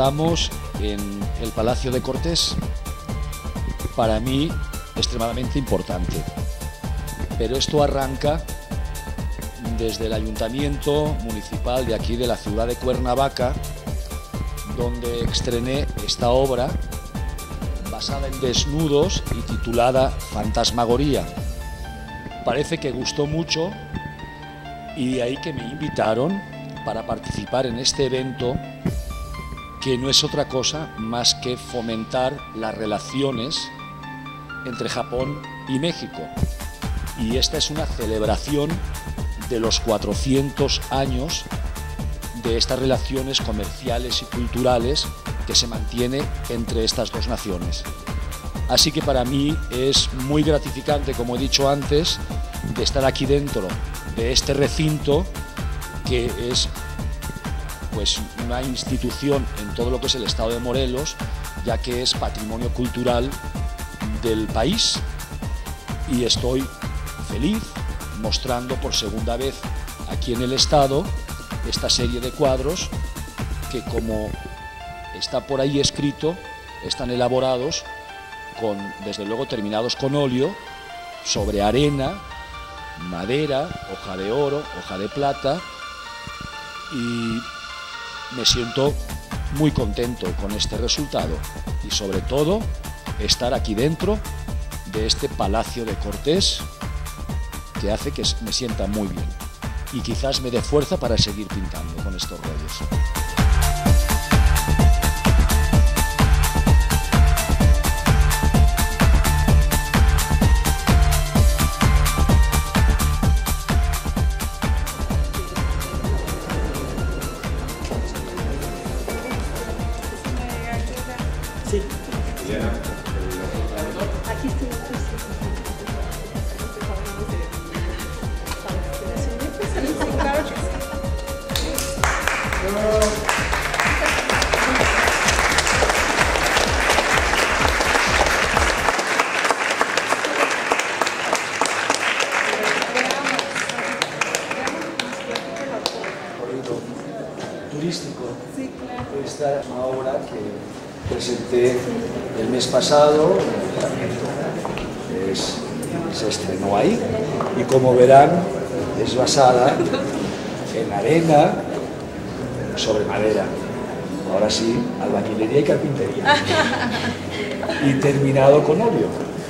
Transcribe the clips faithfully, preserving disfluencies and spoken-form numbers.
Estamos en el Palacio de Cortés, para mí extremadamente importante, pero esto arranca desde el Ayuntamiento Municipal de aquí de la ciudad de Cuernavaca, donde estrené esta obra basada en desnudos y titulada Fantasmagoría. Parece que gustó mucho y de ahí que me invitaron para participar en este evento, que no es otra cosa más que fomentar las relaciones entre Japón y México. Y esta es una celebración de los cuatrocientos años de estas relaciones comerciales y culturales que se mantiene entre estas dos naciones. Así que para mí es muy gratificante, como he dicho antes, de estar aquí dentro de este recinto, que es pues una institución en todo lo que es el estado de Morelos, ya que es patrimonio cultural del país, y estoy feliz mostrando por segunda vez aquí en el estado esta serie de cuadros que, como está por ahí escrito, están elaborados con, desde luego, terminados con óleo sobre arena, madera, hoja de oro, hoja de plata, y me siento muy contento con este resultado y sobre todo estar aquí dentro de este Palacio de Cortés, que hace que me sienta muy bien y quizás me dé fuerza para seguir pintando con estos rollos. Sí. Aquí estoy. Claro que sí. Turístico. Sí, claro. Esta es una obra que presenté el mes pasado, es, se estrenó ahí, y como verán es basada en arena sobre madera. Ahora sí, albañilería y carpintería. Y terminado con óleo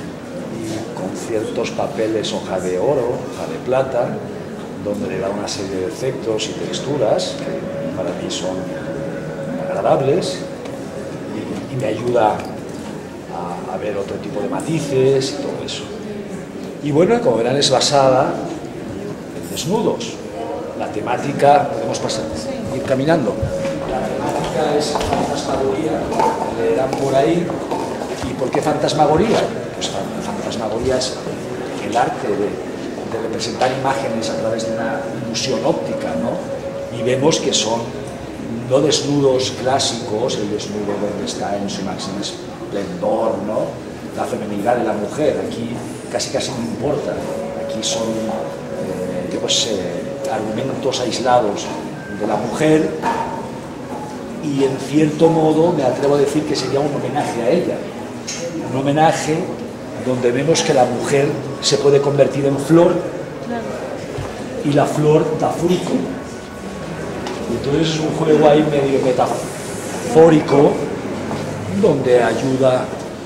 y con ciertos papeles, hoja de oro, hoja de plata, donde le da una serie de efectos y texturas que para mí son agradables y, y me ayuda a, a ver otro tipo de matices y todo eso. Y bueno, como verán, es basada en desnudos. La temática, podemos pasar, ir caminando. La temática es fantasmagoría, leerán por ahí. ¿Y por qué fantasmagoría? Pues fantasmagoría es el arte de, de representar imágenes a través de una ilusión óptica, ¿no? Y vemos que son no desnudos clásicos, el desnudo donde está en su máximo esplendor, ¿no? La feminidad de la mujer, aquí casi casi no importa, aquí son eh, pues, eh, argumentos aislados de la mujer, y en cierto modo me atrevo a decir que sería un homenaje a ella, un homenaje donde vemos que la mujer se puede convertir en flor y la flor da fruto. Entonces es un juego ahí medio metafórico donde ayuda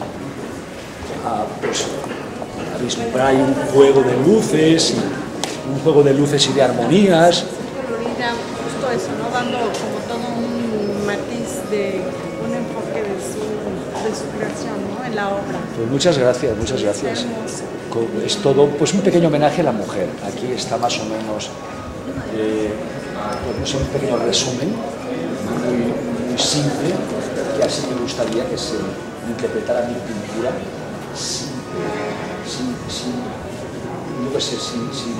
a, pues, a vislumbrar un juego de luces, un juego de luces y de armonías. Colorida, justo eso, ¿no? Dando como todo un matiz de un enfoque de su, de su creación, ¿no? En la obra. Pues muchas gracias, muchas gracias. Es todo pues un pequeño homenaje a la mujer. Aquí está más o menos eh, pues, un pequeño resumen muy, muy simple, que así me gustaría que se interpretara mi pintura sin, sin, sin, yo qué sé, sin, sin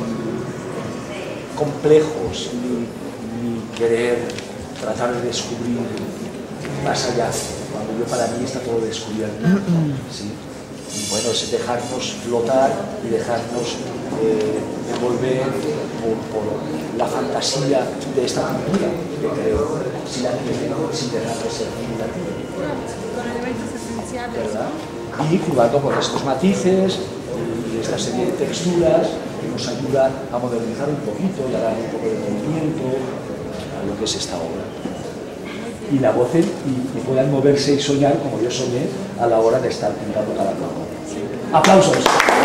complejos, ni, ni querer tratar de descubrir más allá, cuando yo para mí está todo descubierto, ¿sí? bueno, es dejarnos flotar y dejarnos eh, envolver por, por la fantasía de esta pintura, que creo, sin, la, sin dejar de ser figurativa. Con elementos esenciales. ¿Verdad? Y jugando con estos matices y esta serie de texturas que nos ayuda a modernizar un poquito y a dar un poco de movimiento a lo que es esta obra. Y la voz y, y puedan moverse y soñar como yo soñé a la hora de estar pintando cada cuadro. ¡Aplausos!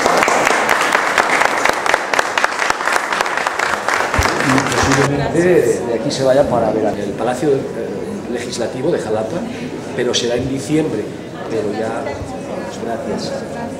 Y posiblemente de aquí se vaya para ver el Palacio Legislativo de Jalapa, pero será en diciembre, pero ya... Gracias.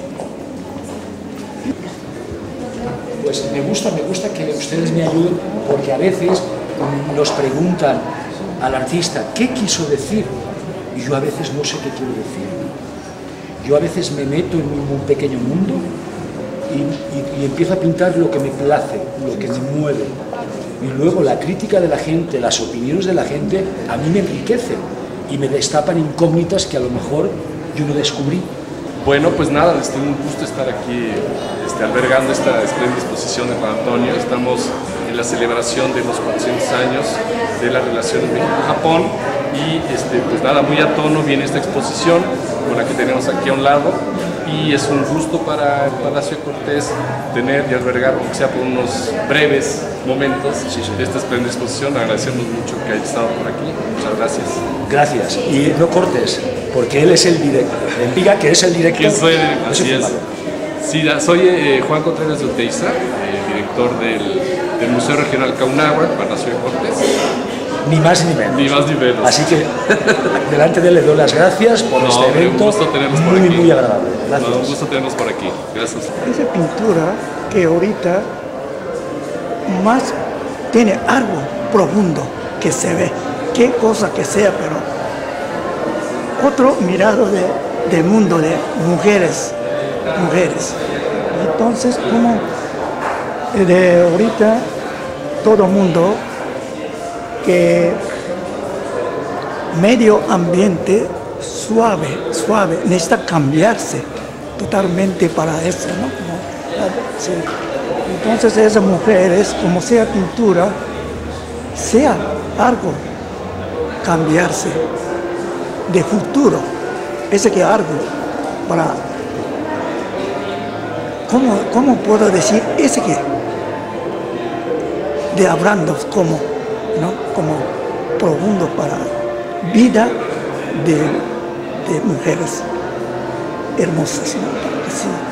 Pues me gusta, me gusta que ustedes me ayuden, porque a veces nos preguntan al artista qué quiso decir y yo a veces no sé qué quiero decir. Yo a veces me meto en un pequeño mundo y, y, y empiezo a pintar lo que me place, lo que me mueve. Y luego la crítica de la gente, las opiniones de la gente, a mí me enriquecen y me destapan incógnitas que a lo mejor yo no descubrí. Bueno, pues nada, es un gusto estar aquí este, albergando esta espléndida exposición de Juan Antonio. Estamos en la celebración de los cuatrocientos años de las relaciones México-Japón y este, pues nada, muy a tono viene esta exposición con la que tenemos aquí a un lado y es un gusto para el Palacio de Cortés tener y albergar, aunque sea por unos breves momentos, sí, sí, esta espléndida exposición. Agradecemos mucho que haya estado por aquí. Muchas gracias. Gracias. Y no Cortés, porque él es el director. Diga que es el director. ¿Quién soy? Así es. Sí, soy eh, Juan Contreras de Oteiza, eh, director del, del Museo Regional Caunáhuac, Palacio de Cortés. Ni más ni menos. Ni más ni menos. Así que delante de él le doy las gracias por no, este hombre, evento. Un gusto tenerlos por muy, aquí. muy agradable. Gracias. No, un gusto tenerlos por aquí. Gracias. Esa pintura que ahorita más tiene algo profundo que se ve, qué cosa que sea, pero otro mirado de, de mundo de mujeres, mujeres. Entonces, como de ahorita todo mundo que medio ambiente suave, suave, necesita cambiarse totalmente para eso, ¿no? Como, sí. Entonces esas mujeres, como sea pintura, sea algo, cambiarse de futuro, ese que algo para, ¿cómo, cómo puedo decir ese que? De hablando como, ¿no? Como profundo para vida de, de mujeres hermosas, ¿no? Para que sí.